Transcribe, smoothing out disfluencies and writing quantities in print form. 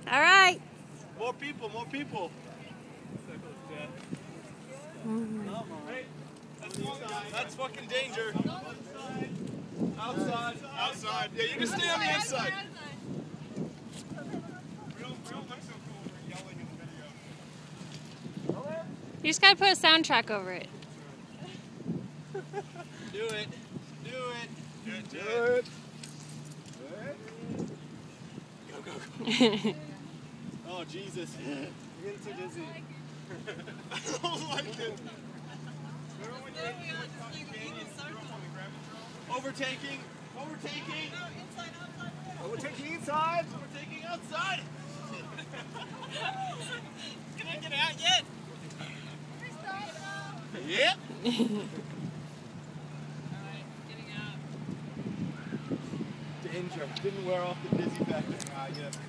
All right. More people, more people. Hey, that's fucking danger. Outside. Outside. Yeah, you can stay on the inside. You just gotta put a soundtrack over it. Do it. Do it. Do it. Go, go, go. Oh, Jesus. You're getting too dizzy. I don't like it. Overtaking. Overtaking. Overtaking inside. Overtaking outside. Can I get out yet? Yep. Danger. Didn't wear off the dizzy factor. Ah, yes.